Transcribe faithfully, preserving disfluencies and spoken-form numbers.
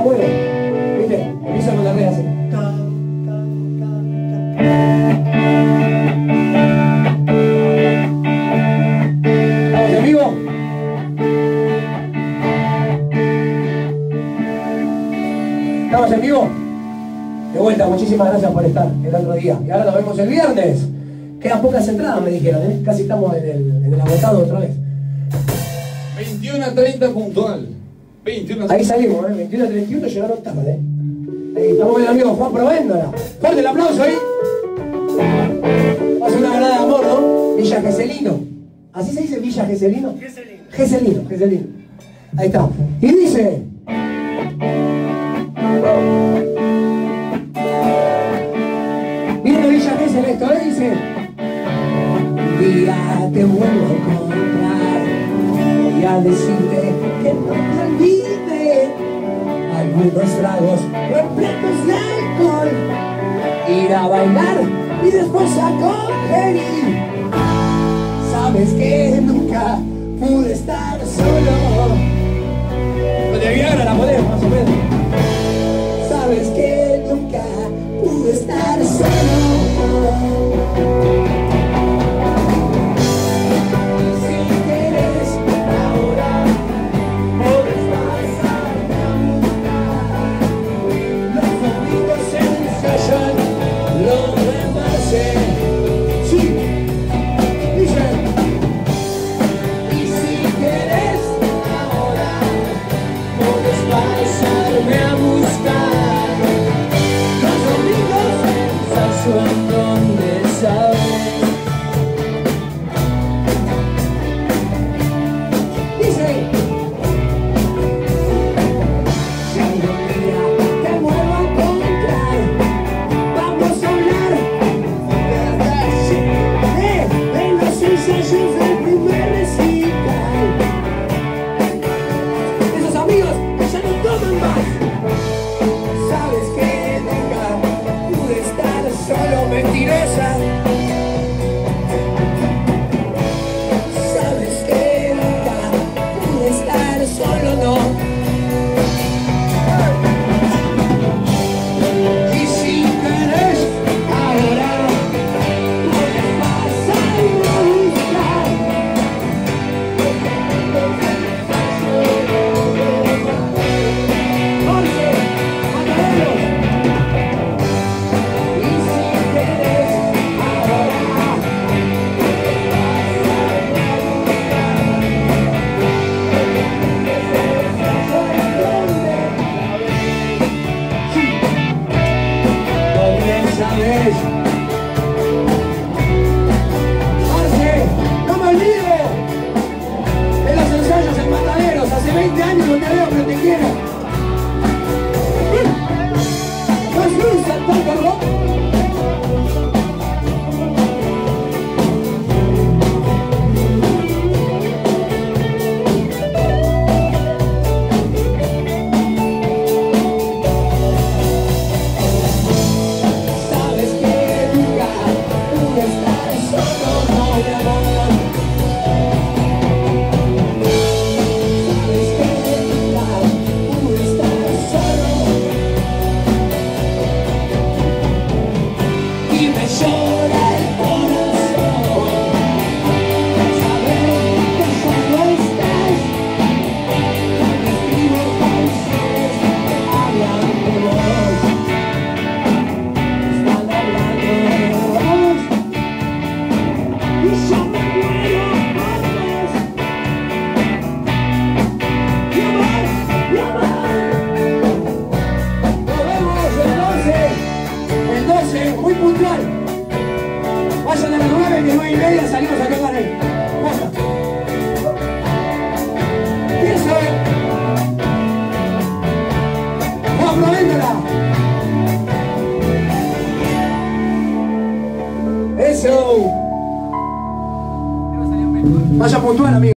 bueno. ¿Viste? Empieza con la red así. ¿Estamos en vivo? ¿Estamos en vivo? De vuelta, muchísimas gracias por estar el otro día. Y ahora nos vemos el viernes. Quedan pocas entradas, me dijeron, ¿eh? Casi estamos en el, en el agotado otra vez. veintiuno a treinta puntual. veintiuno a treinta. Ahí salimos, ¿eh? veintiuno a treinta y uno llegaron tarde, ¿eh? Ahí estamos con el amigo Juan Provéndola. Fuerte el aplauso ahí. Va a ser una verdad de amor, ¿no? Villa Geselino. ¿Así se dice Villa Geselino? Geselino. Geselino, Geselino. Ahí está. Y dice... Viene Villa Gesel esto, ¿eh? Dice... Un día te vuelvo a encontrar. Voy a decirte que no te olvide. Algunos tragos repletos de alcohol. Ir a bailar y después a coger y... Sabes que nunca pude estar solo. Con el Viagra la podemos, más o menos. Sabes que nunca pude estar solo. Vaya puntual, amigo.